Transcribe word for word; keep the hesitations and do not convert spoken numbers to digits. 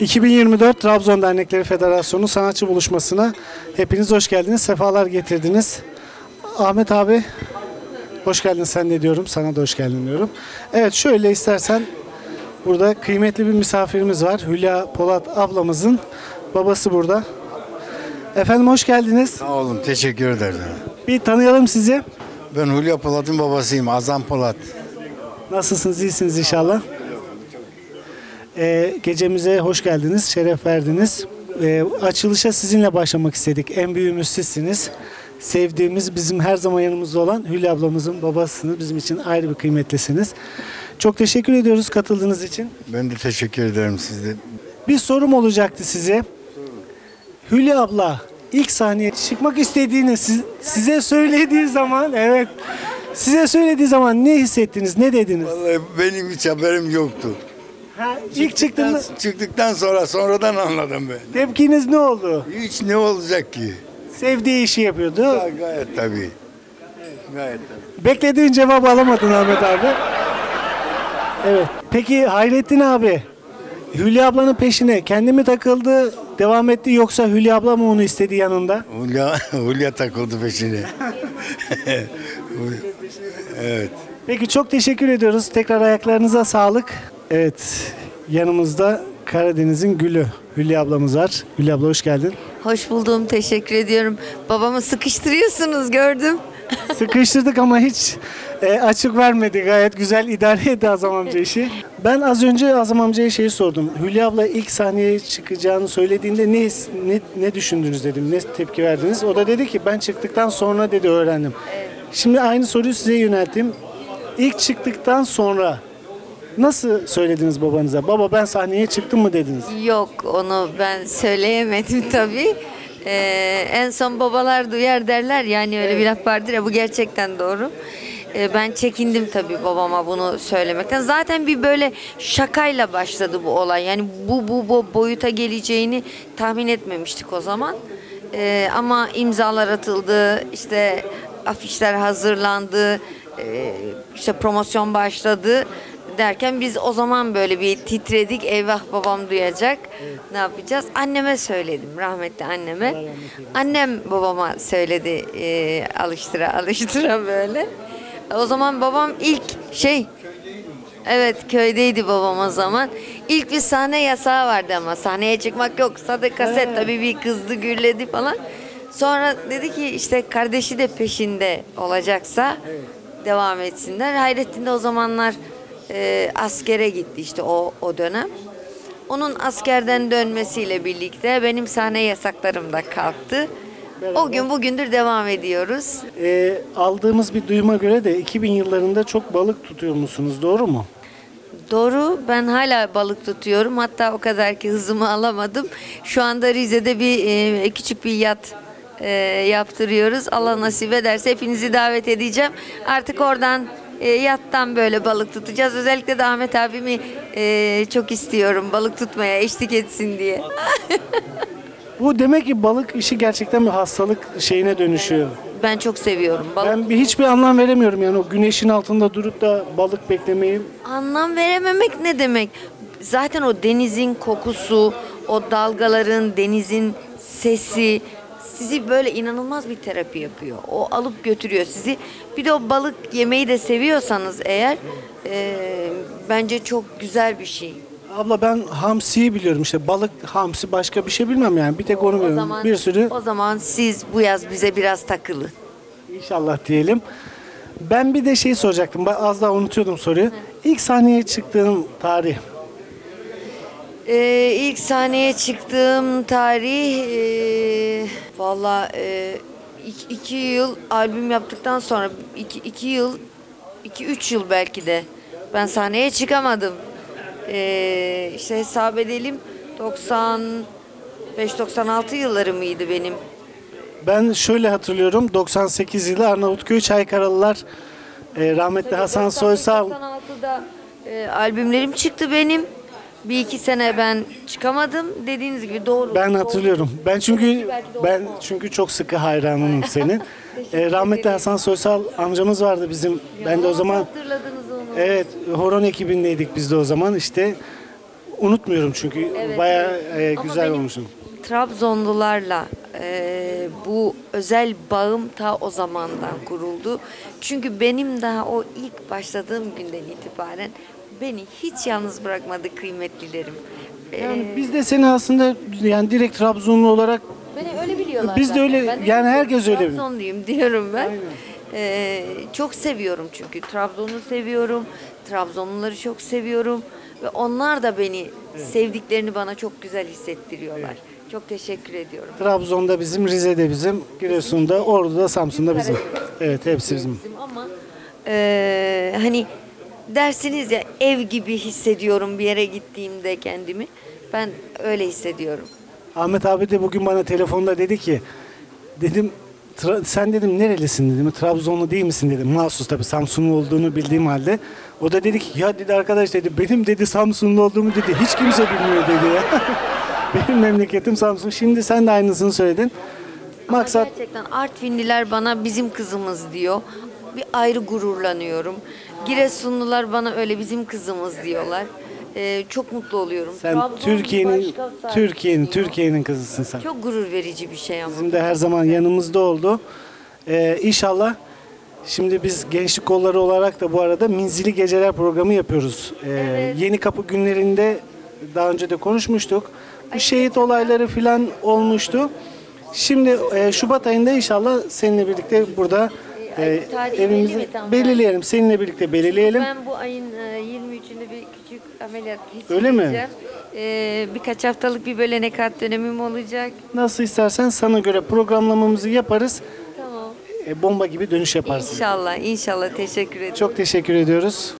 iki bin yirmi dört Trabzon Dernekleri Federasyonu sanatçı buluşmasına hepiniz hoş geldiniz, sefalar getirdiniz. Ahmet abi, hoş geldin sen de diyorum, sana da hoş geldin diyorum. Evet, şöyle istersen burada kıymetli bir misafirimiz var. Hülya Polat ablamızın babası burada. Efendim hoş geldiniz. Sağ olun, teşekkür ederim. Bir tanıyalım sizi. Ben Hülya Polat'ın babasıyım, Azam Polat. Nasılsınız, iyisiniz inşallah. Ee, gecemize hoş geldiniz, şeref verdiniz. Ee, açılışa sizinle başlamak istedik. En büyüğümüz sizsiniz. Sevdiğimiz, bizim her zaman yanımızda olan Hülya ablamızın babasınız. Bizim için ayrı bir kıymetlisiniz. Çok teşekkür ediyoruz katıldığınız için. Ben de teşekkür ederim sizde. Bir sorum olacaktı size. Hülya abla ilk sahneye çıkmak istediğini siz, size söylediği zaman, evet, size söylediği zaman ne hissettiniz, ne dediniz? Vallahi benim hiç haberim yoktu. Ha, ilk çıktığında Çıktıktan sonra, sonradan anladım ben. tepkiniz ne oldu? Hiç ne olacak ki? Sevdiği işi yapıyordu. Ya, gayet tabii. Gayet tabii. Beklediğin cevabı alamadın Ahmet abi. Evet. Peki Hayrettin abi, Hülya ablanın peşine kendi mi takıldı, devam etti yoksa Hülya abla mı onu istedi yanında? Hülya, Hülya takıldı peşine. Evet. Peki çok teşekkür ediyoruz. Tekrar ayaklarınıza sağlık. Evet. Yanımızda Karadeniz'in gülü Hülya ablamız var. Hülya abla hoş geldin. Hoş buldum, teşekkür ediyorum. Babamı sıkıştırıyorsunuz, gördüm. Sıkıştırdık ama hiç e, açık vermedi. Gayet güzel idare etti Azam amca işi. Ben az önce Azam amcaya şeyi sordum. Hülya abla ilk sahneye çıkacağını söylediğinde ne, ne, ne düşündünüz dedim. Ne tepki verdiniz? O da dedi ki ben çıktıktan sonra dedi öğrendim. Şimdi aynı soruyu size yönelttim. İlk çıktıktan sonra nasıl söylediniz babanıza? Baba ben sahneye çıktım mı dediniz? Yok, onu ben söyleyemedim tabii. Ee, en son babalar duyar derler, yani öyle bir laf vardır ya, bu gerçekten doğru. Ee, ben çekindim tabii babama bunu söylemekten. Zaten bir böyle şakayla başladı bu olay. Yani bu bu, bu boyuta geleceğini tahmin etmemiştik o zaman. Ee, ama imzalar atıldı, işte afişler hazırlandı, e, işte promosyon başladı derken biz o zaman böyle bir titredik. Eyvah babam duyacak. Evet. Ne yapacağız? Anneme söyledim. Rahmetli anneme. Annem babama söyledi. E, alıştıra alıştıra böyle. O zaman babam ilk şey, evet köydeydi babam o zaman. İlk bir sahne yasağı vardı ama sahneye çıkmak yok. Sadece kaset, tabii bir kızdı, gürledi falan. Sonra dedi ki işte kardeşi de peşinde olacaksa devam etsinler. Hayrettin de o zamanlar e, askere gitti işte o o dönem. Onun askerden dönmesiyle birlikte benim sahne yasaklarım da kalktı. Beraber. O gün bugündür devam ediyoruz. E, aldığımız bir duyuma göre de iki bin yıllarında çok balık tutuyor musunuz? Doğru mu? Doğru. Ben hala balık tutuyorum. Hatta o kadar ki hızımı alamadım. Şu anda Rize'de bir e, küçük bir yat e, yaptırıyoruz. Allah nasip ederse hepinizi davet edeceğim. Artık oradan e, yattan böyle balık tutacağız. Özellikle de Ahmet abimi e, çok istiyorum balık tutmaya eşlik etsin diye. Bu demek ki balık işi gerçekten bir hastalık şeyine dönüşüyor. Ben çok seviyorum balık. Ben bir, hiçbir anlam veremiyorum yani o güneşin altında durup da balık beklemeyi. Anlam verememek ne demek? Zaten o denizin kokusu, o dalgaların, denizin sesi sizi böyle inanılmaz bir terapi yapıyor. O alıp götürüyor sizi. Bir de o balık yemeyi de seviyorsanız eğer e, bence çok güzel bir şey. Abla ben hamsiyi biliyorum işte balık, hamsi başka bir şey bilmem yani bir tek onu O biliyorum. zaman, Bir sürü o zaman siz bu yaz bize biraz takılın. inşallah diyelim. Ben bir de şey soracaktım. Ben az daha unutuyordum soruyu. İlk sahneye çıktığım tarih. Ee, ilk sahneye çıktığım tarih e, valla e, iki, iki yıl albüm yaptıktan sonra iki, iki yıl iki üç yıl belki de ben sahneye çıkamadım. Ee, işte hesap edelim doksan beş doksan altı yılları mıydı benim? Ben şöyle hatırlıyorum. doksan sekiz yılı Arnavutköy Çaykaralılar e, rahmetli Hasan Soysal. doksan altıda e, albümlerim çıktı benim. Bir iki sene ben çıkamadım. Dediğiniz gibi doğru. Ben hatırlıyorum. Ben çünkü Belki de ben oldu. çünkü çok sıkı hayranım senin. e, rahmetli Hasan Soysal amcamız vardı bizim. Ben de o zaman hatırladınız onu. evet horon ekibindeydik biz de o zaman işte. unutmuyorum çünkü Evet, bayağı evet. e, Ama güzel benim olmuşsun. Trabzonlularla e, bu özel bağım ta o zamandan kuruldu. Çünkü benim daha o ilk başladığım günden itibaren beni hiç yalnız bırakmadı kıymetlilerim. E, Yani biz de seni aslında yani direkt Trabzonlu olarak Beni öyle biliyorlar. Biz de zaten. öyle- Ben de yani herkes öyle biliyor. Trabzonluyum diyorum ben. Ee, çok seviyorum çünkü Trabzon'u seviyorum. Trabzonluları çok seviyorum ve onlar da beni sevdiklerini bana çok güzel hissettiriyorlar. Çok teşekkür ediyorum. Trabzon'da bizim, Rize'de bizim, Giresun'da, Ordu'da, Samsun'da bizim. Evet, hepsi bizim. Bizim ama e, hani dersiniz ya ev gibi hissediyorum bir yere gittiğimde kendimi. Ben öyle hissediyorum. Ahmet abi de bugün bana telefonda dedi ki, dedim "Tra- sen dedim nerelisin dedim, Trabzonlu değil misin dedim. Mahsus tabii Samsunlu olduğunu bildiğim halde. O da dedi ki ya dedi arkadaş dedi benim dedi Samsunlu olduğumu dedi hiç kimse bilmiyor dedi ya. Benim memleketim Samsun. Şimdi sen de aynısını söyledin. Maksat Gerçekten Artvinliler bana bizim kızımız diyor. Bir ayrı gururlanıyorum. Giresunlular bana öyle bizim kızımız diyorlar. Ee, çok mutlu oluyorum. sen Trabzon Türkiye'nin başka sahibi Türkiye'nin diyor. Türkiye'nin kızısın sen. Çok gurur verici bir şey ama. Bizim de her zaman yanımızda oldu. Ee, inşallah şimdi biz gençlik kolları olarak da bu arada Minzili Geceler programı yapıyoruz. Ee, Evet. Yeni Kapı günlerinde daha önce de konuşmuştuk. Bu şehit olayları falan olmuştu. Şimdi e, Şubat ayında inşallah seninle birlikte burada Ay, e, tarihi belli evimizi mi tam belirleyelim. Seninle birlikte belirleyelim. Ben bu ayın e, yirmi üçünde bir küçük ameliyat Öyle mi? geçireceğim. Ee, birkaç haftalık bir böyle nekat dönemim olacak. Nasıl istersen sana göre programlamamızı yaparız. Tamam. E, bomba gibi dönüş yaparsın. İnşallah, inşallah teşekkür ederim. Çok teşekkür ediyoruz.